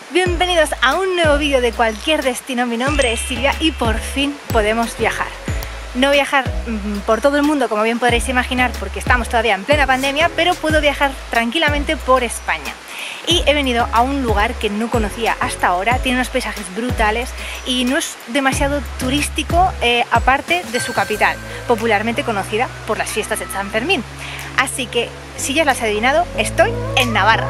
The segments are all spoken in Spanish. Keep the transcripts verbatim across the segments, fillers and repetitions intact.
Bienvenidos a un nuevo vídeo de cualquier destino. Mi nombre es Silvia y por fin podemos viajar. No viajar mmm, por todo el mundo, como bien podréis imaginar, porque estamos todavía en plena pandemia, pero puedo viajar tranquilamente por España. Y he venido a un lugar que no conocía hasta ahora, tiene unos paisajes brutales y no es demasiado turístico, eh, aparte de su capital, popularmente conocida por las fiestas de San Fermín. Así que, si ya lo has adivinado, estoy en Navarra.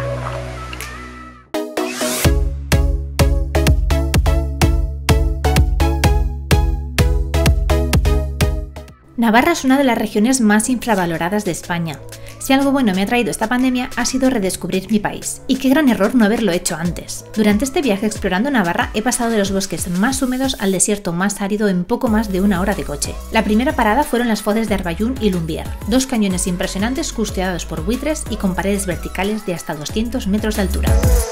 Navarra es una de las regiones más infravaloradas de España. Si algo bueno me ha traído esta pandemia ha sido redescubrir mi país, y qué gran error no haberlo hecho antes. Durante este viaje explorando Navarra he pasado de los bosques más húmedos al desierto más árido en poco más de una hora de coche. La primera parada fueron las foces de Arbayún y Lumbier, dos cañones impresionantes custodiados por buitres y con paredes verticales de hasta doscientos metros de altura.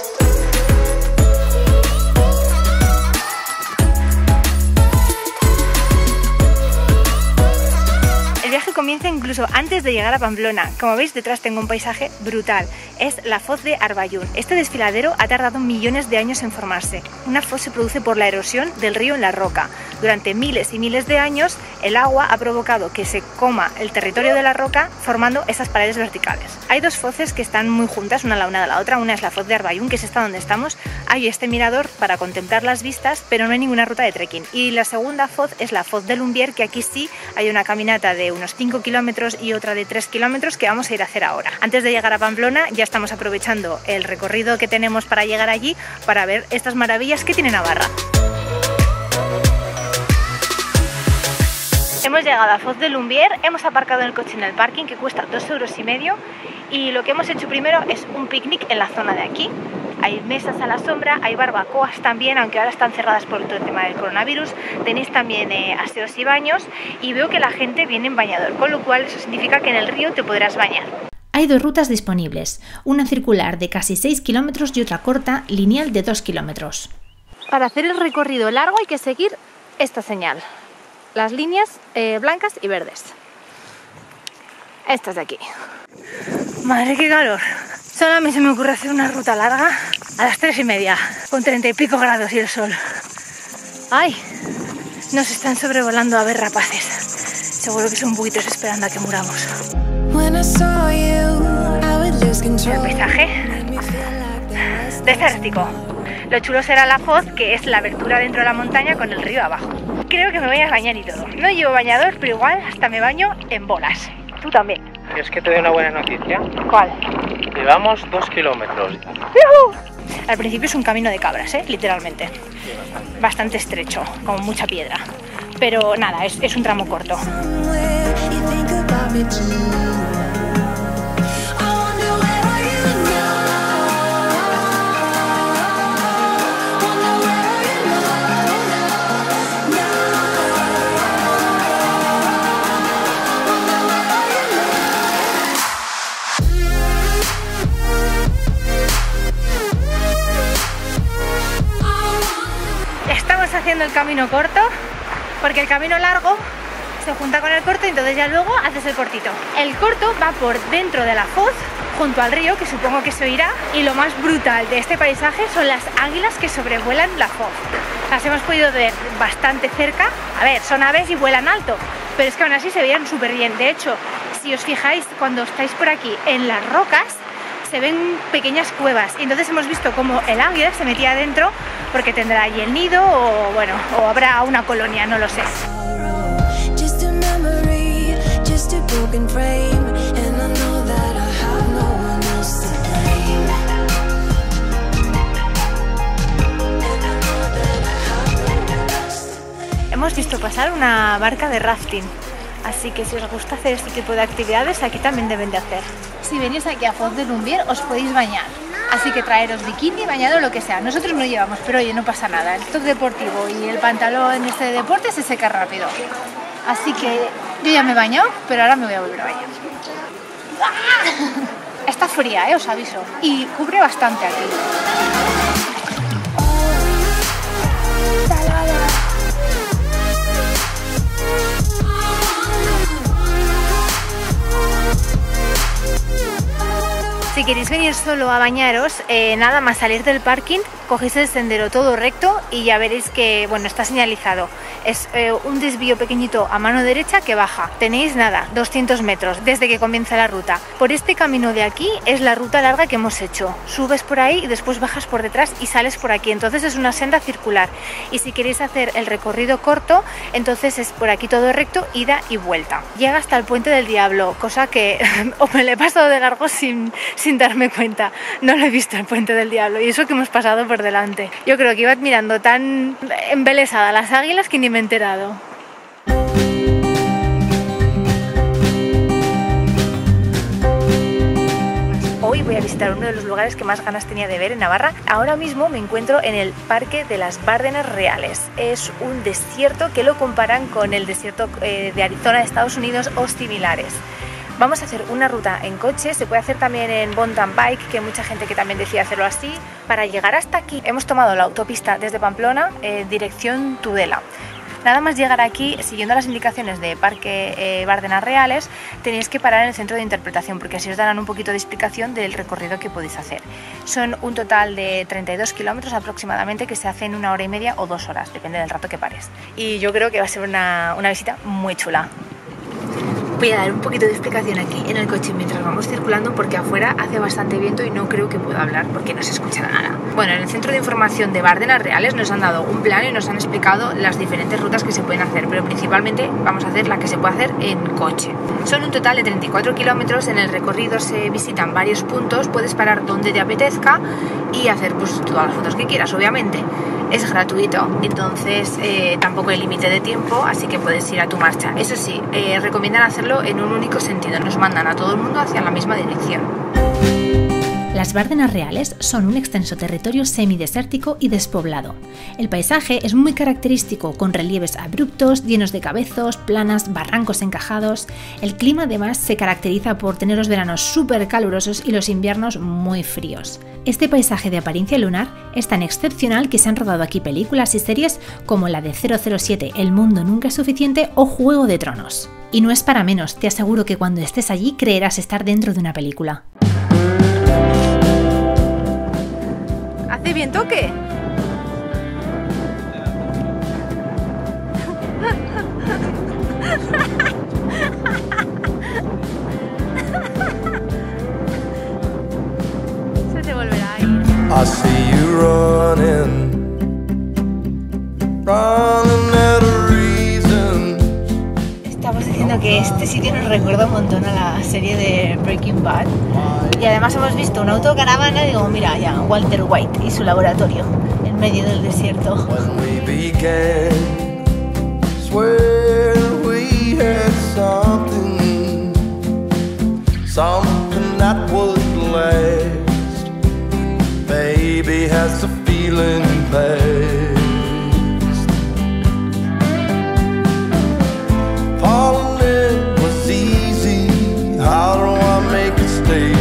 Comienza incluso antes de llegar a Pamplona. Como veis, detrás tengo un paisaje brutal. Es la foz de Arbayún. Este desfiladero ha tardado millones de años en formarse. Una foz se produce por la erosión del río en la roca. Durante miles y miles de años, el agua ha provocado que se coma el territorio de la roca, formando esas paredes verticales. Hay dos foces que están muy juntas, una a la una de la otra. Una es la foz de Arbayún, que es esta donde estamos. Hay este mirador para contemplar las vistas, pero no hay ninguna ruta de trekking. Y la segunda foz es la foz de Lumbier, que aquí sí hay una caminata de unos cinco kilómetros y otra de tres kilómetros que vamos a ir a hacer ahora. Antes de llegar a Pamplona ya estamos aprovechando el recorrido que tenemos para llegar allí para ver estas maravillas que tiene Navarra. Hemos llegado a Foz de Lumbier, hemos aparcado el coche en el parking que cuesta dos euros y medio y lo que hemos hecho primero es un picnic en la zona de aquí. Hay mesas a la sombra, hay barbacoas también, aunque ahora están cerradas por todo el tema del coronavirus. Tenéis también eh, aseos y baños y veo que la gente viene en bañador, con lo cual eso significa que en el río te podrás bañar. Hay dos rutas disponibles, una circular de casi seis kilómetros y otra corta, lineal de dos kilómetros. Para hacer el recorrido largo hay que seguir esta señal, las líneas eh, blancas y verdes. Estas de aquí. Madre, qué calor. Solo a mí se me ocurre hacer una ruta larga a las tres y media, con treinta y pico grados y el sol. ¡Ay! Nos están sobrevolando aves rapaces. Seguro que son buitres esperando a que muramos. El paisaje desértico. Lo chulo será la foz, que es la abertura dentro de la montaña con el río abajo. Creo que me voy a bañar y todo. No llevo bañador, pero igual hasta me baño en bolas. Tú también. ¿Quieres que te dé una buena noticia? ¿Cuál? Llevamos dos kilómetros. ¡Yuhu! Al principio es un camino de cabras, ¿eh? Literalmente. Bastante estrecho, con mucha piedra. Pero nada, es, es un tramo corto. Haciendo el camino corto porque el camino largo se junta con el corto y entonces ya luego haces el cortito. El corto va por dentro de la foz junto al río, que supongo que se oirá, y lo más brutal de este paisaje son las águilas que sobrevuelan la foz. Las hemos podido ver bastante cerca. A ver, son aves y vuelan alto, pero es que aún así se veían súper bien. De hecho, si os fijáis, cuando estáis por aquí en las rocas se ven pequeñas cuevas y entonces hemos visto cómo el águila se metía adentro porque tendrá allí el nido o bueno, o habrá una colonia, no lo sé. Hemos visto pasar una barca de rafting, así que si os gusta hacer este tipo de actividades, aquí también deben de hacer. Si venís aquí a Foz de Lumbier os podéis bañar, así que traeros bikini, bañador, lo que sea. Nosotros no llevamos, pero oye, no pasa nada. El top deportivo y el pantalón este de deporte se seca rápido. Así que yo ya me he bañado, pero ahora me voy a volver a bañar. Está fría, eh, os aviso, y cubre bastante aquí. Si queréis venir solo a bañaros, eh, nada más salir del parking, cogéis el sendero todo recto y ya veréis que, bueno, está señalizado. Es eh, un desvío pequeñito a mano derecha que baja. Tenéis nada, doscientos metros desde que comienza la ruta. Por este camino de aquí es la ruta larga que hemos hecho. Subes por ahí y después bajas por detrás y sales por aquí. Entonces es una senda circular. Y si queréis hacer el recorrido corto, entonces es por aquí todo recto, ida y vuelta. Llega hasta el Puente del Diablo, cosa que me le he pasado de largo sin, sin darme cuenta. No lo he visto el Puente del Diablo y eso que hemos pasado por delante. Yo creo que iba mirando tan embelesada las águilas que ni me he enterado. Hoy voy a visitar uno de los lugares que más ganas tenía de ver en Navarra. Ahora mismo me encuentro en el Parque de las Bárdenas Reales. Es un desierto que lo comparan con el desierto de Arizona de Estados Unidos o similares. Vamos a hacer una ruta en coche, se puede hacer también en mountain bike, que hay mucha gente que también decide hacerlo así. Para llegar hasta aquí hemos tomado la autopista desde Pamplona, eh, dirección Tudela. Nada más llegar aquí, siguiendo las indicaciones de Parque eh, Bárdenas Reales, tenéis que parar en el centro de interpretación porque así os darán un poquito de explicación del recorrido que podéis hacer. Son un total de treinta y dos kilómetros aproximadamente que se hace en una hora y media o dos horas, depende del rato que pares. Y yo creo que va a ser una, una visita muy chula. Voy a dar un poquito de explicación aquí en el coche mientras vamos circulando porque afuera hace bastante viento y no creo que pueda hablar porque no se escucha nada. Bueno, en el centro de información de Bárdenas Reales nos han dado un plan y nos han explicado las diferentes rutas que se pueden hacer, pero principalmente vamos a hacer la que se puede hacer en coche. Son un total de treinta y cuatro kilómetros, en el recorrido se visitan varios puntos, puedes parar donde te apetezca y hacer pues todas las fotos que quieras, obviamente. Es gratuito, entonces eh, tampoco hay límite de tiempo, así que puedes ir a tu marcha. Eso sí, eh, recomiendan hacerlo en un único sentido, nos mandan a todo el mundo hacia la misma dirección. Las Bárdenas Reales son un extenso territorio semidesértico y despoblado. El paisaje es muy característico, con relieves abruptos, llenos de cabezos, planas, barrancos encajados. El clima además se caracteriza por tener los veranos súper calurosos y los inviernos muy fríos. Este paisaje de apariencia lunar es tan excepcional que se han rodado aquí películas y series como la de cero cero siete, El mundo nunca es suficiente o Juego de Tronos. Y no es para menos, te aseguro que cuando estés allí creerás estar dentro de una película. ¿Hace viento o qué? Se te volverá a ir. I see you running, running out of reason. Estamos diciendo que este sitio nos recuerda un montón a la serie de Breaking Bad. Y además hemos visto una autocaravana y digo, mira ya, Walter White y su laboratorio en medio del desierto. When we began, swear we had something, something that would last. Baby, has the feeling passed? Falling it was easy, how do I make it stay?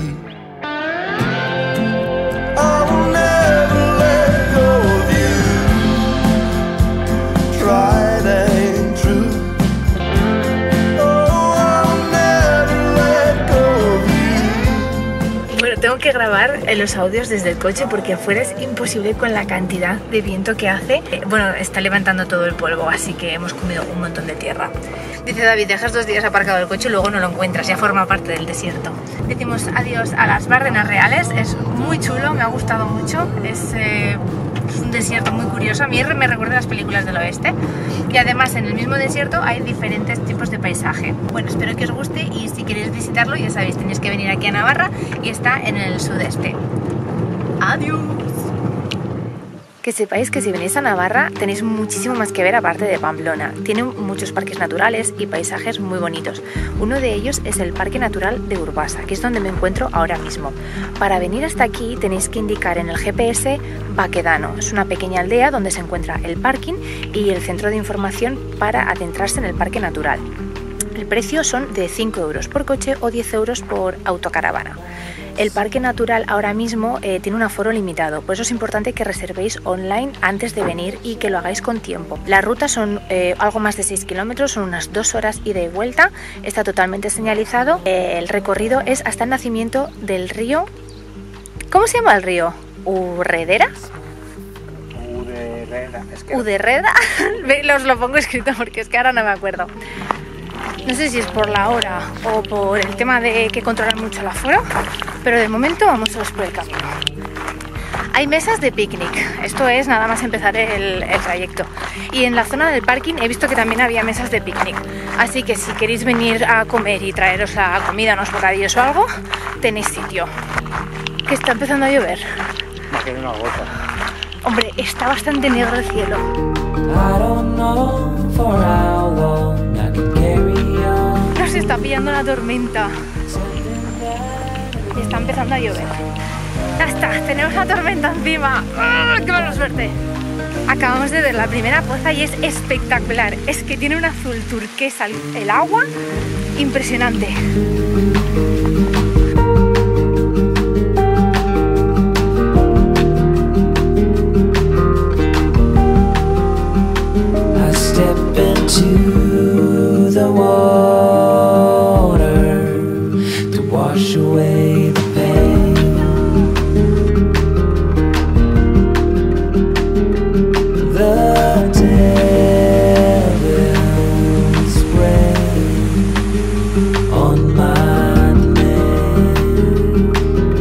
Tengo que grabar los audios desde el coche porque afuera es imposible con la cantidad de viento que hace. Bueno, está levantando todo el polvo, así que hemos comido un montón de tierra. Dice David, dejas dos días aparcado el coche y luego no lo encuentras, ya forma parte del desierto. Decimos adiós a las Bárdenas Reales, es muy chulo, me ha gustado mucho, es... Eh... Es un desierto muy curioso, a mí me recuerda a las películas del oeste y además en el mismo desierto hay diferentes tipos de paisaje. Bueno, espero que os guste y si queréis visitarlo ya sabéis, tenéis que venir aquí a Navarra y está en el sudeste. ¡Adiós! Que sepáis que si venís a Navarra tenéis muchísimo más que ver aparte de Pamplona. Tiene muchos parques naturales y paisajes muy bonitos. Uno de ellos es el Parque Natural de Urbasa, que es donde me encuentro ahora mismo. Para venir hasta aquí tenéis que indicar en el G P S Baquedano. Es una pequeña aldea donde se encuentra el parking y el centro de información para adentrarse en el Parque Natural. El precio son de cinco euros por coche o diez euros por autocaravana. El parque natural ahora mismo eh, tiene un aforo limitado, por eso es importante que reservéis online antes de venir y que lo hagáis con tiempo. Las rutas son eh, algo más de seis kilómetros, son unas dos horas ida y vuelta, está totalmente señalizado. Eh, el recorrido es hasta el nacimiento del río. ¿Cómo se llama el río? ¿Urredera? Uderreda. Es que... ¿Uderreda? Os lo pongo escrito porque es que ahora no me acuerdo. No sé si es por la hora o por el tema de que controlan mucho el aforo, pero de momento vamos solos por el camino. Hay mesas de picnic, esto es nada más empezar el, el trayecto. Y en la zona del parking he visto que también había mesas de picnic. Así que si queréis venir a comer y traeros la comida, unos bocadillos o algo, tenéis sitio. Que está empezando a llover. Me queda una gota. Hombre, está bastante negro el cielo. Nos está pillando la tormenta. Y está empezando a llover. Ya está, tenemos la tormenta encima. ¡Ah, qué mala suerte! Acabamos de ver la primera poza y es espectacular. Es que tiene un azul turquesa el agua impresionante. I step into the water to wash away the pain. The devil's rain on my neck,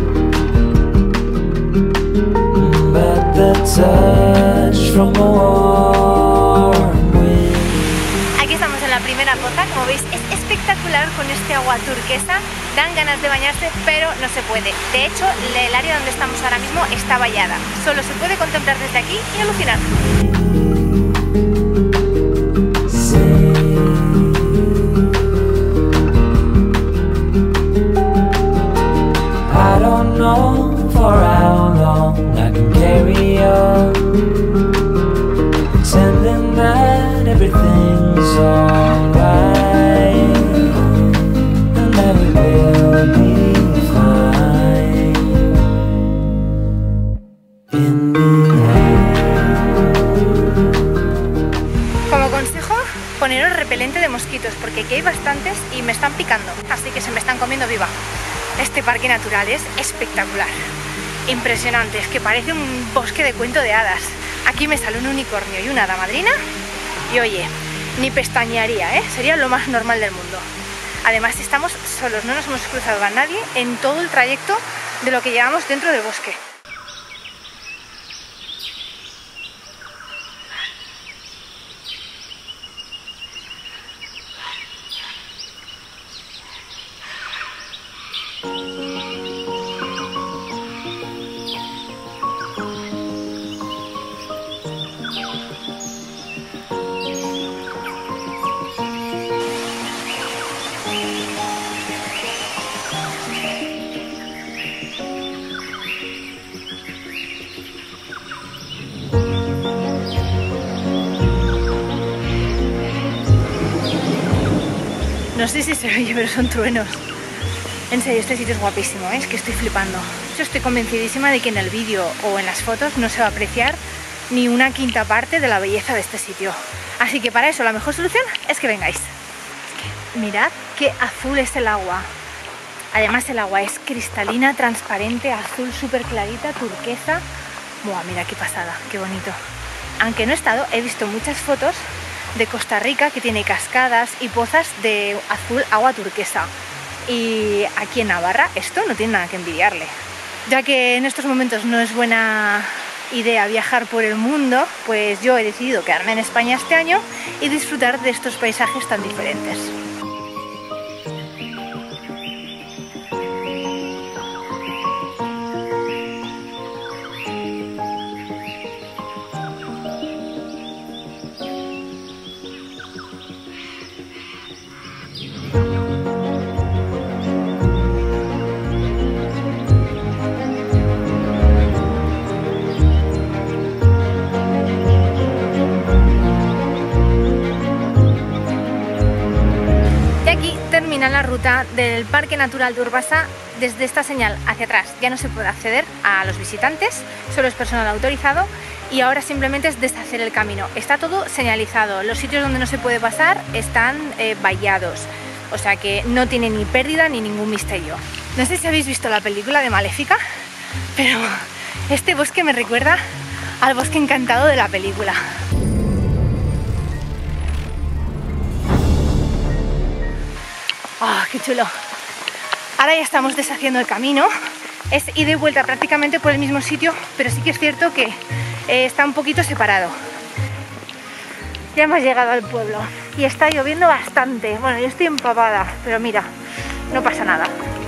but the touch from a warm wind. Aquí estamos en la primera poza, como veis es espectacular con este agua turquesa, dan ganas de bañarse pero no se puede. De hecho el área donde estamos ahora mismo está vallada, solo se puede contemplar desde aquí y alucinar. I don't know for how long I can carry on, pretending that everything's alright, and that we will be fine in the Como consejo, poneros repelente de mosquitos porque aquí hay bastantes y me están picando, así que se me están comiendo viva. Este parque natural es espectacular, impresionante, es que parece un bosque de cuento de hadas. Aquí me sale un unicornio y una hada madrina y oye, ni pestañearía, ¿eh? Sería lo más normal del mundo. Además estamos solos, no nos hemos cruzado a nadie en todo el trayecto de lo que llevamos dentro del bosque. No sé si se oye, pero son truenos. En serio, este sitio es guapísimo, ¿eh? Es que estoy flipando. Yo estoy convencidísima de que en el vídeo o en las fotos no se va a apreciar ni una quinta parte de la belleza de este sitio. Así que para eso la mejor solución es que vengáis. Es que mirad qué azul es el agua. Además el agua es cristalina, transparente, azul súper clarita, turquesa. Buah, mira qué pasada, qué bonito. Aunque no he estado, he visto muchas fotos de Costa Rica que tiene cascadas y pozas de azul agua turquesa. Y aquí en Navarra esto no tiene nada que envidiarle. Ya que en estos momentos no es buena idea viajar por el mundo, pues yo he decidido quedarme en España este año y disfrutar de estos paisajes tan diferentes. La ruta del Parque Natural de Urbasa desde esta señal hacia atrás ya no se puede acceder a los visitantes, solo es personal autorizado y ahora simplemente es deshacer el camino. Está todo señalizado, los sitios donde no se puede pasar están eh, vallados, o sea que no tiene ni pérdida ni ningún misterio. No sé si habéis visto la película de Maléfica, pero este bosque me recuerda al bosque encantado de la película. ¡Ah, oh, qué chulo! Ahora ya estamos deshaciendo el camino. Es ida y vuelta prácticamente por el mismo sitio, pero sí que es cierto que eh, está un poquito separado. Ya hemos llegado al pueblo y está lloviendo bastante. Bueno, yo estoy empapada, pero mira, no pasa nada.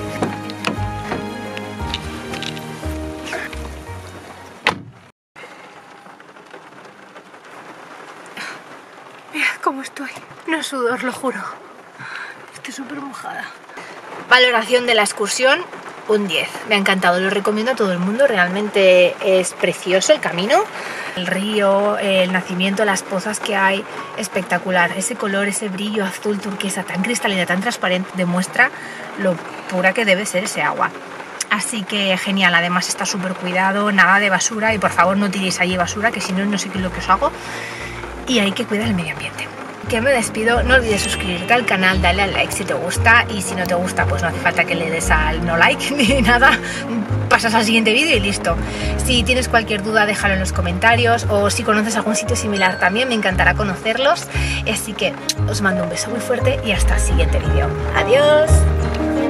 Mirad cómo estoy. No sudo, os lo juro. Estoy súper mojada. Valoración de la excursión, un diez. Me ha encantado, lo recomiendo a todo el mundo. Realmente es precioso el camino. El río, el nacimiento, las pozas que hay, espectacular. Ese color, ese brillo azul turquesa tan cristalina, tan transparente, demuestra lo pura que debe ser ese agua. Así que genial, además está súper cuidado, nada de basura y por favor no tiréis allí basura, que si no, no sé qué es lo que os hago. Y hay que cuidar el medio ambiente. Que me despido, no olvides suscribirte al canal, dale al like si te gusta y si no te gusta pues no hace falta que le des al no like ni nada, pasas al siguiente vídeo y listo. Si tienes cualquier duda déjalo en los comentarios o si conoces algún sitio similar también me encantará conocerlos, así que os mando un beso muy fuerte y hasta el siguiente vídeo. ¡Adiós!